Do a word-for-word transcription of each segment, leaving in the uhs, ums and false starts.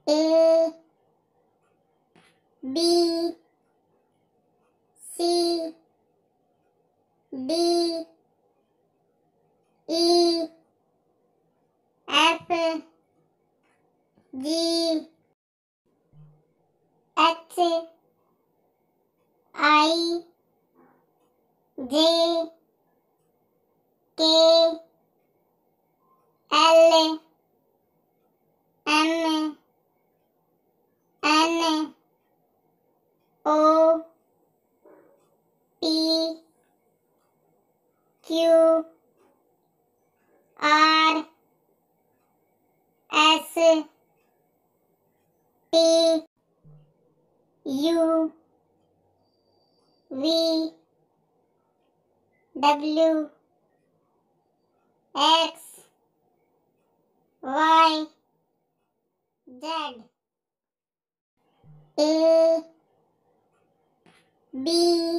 A B C D E F G H I J K L M N O P Q R S T U V W X Y Z. A B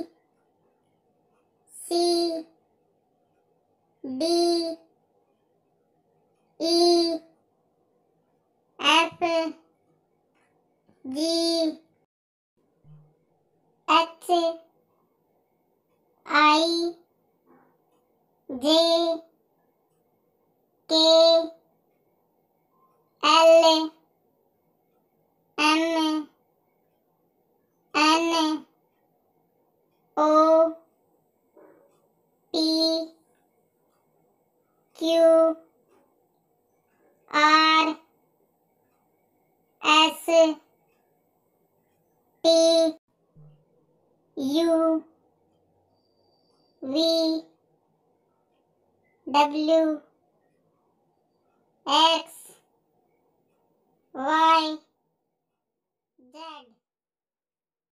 C D E F G H I J K L M N O P Q R S T U V W X Y Z.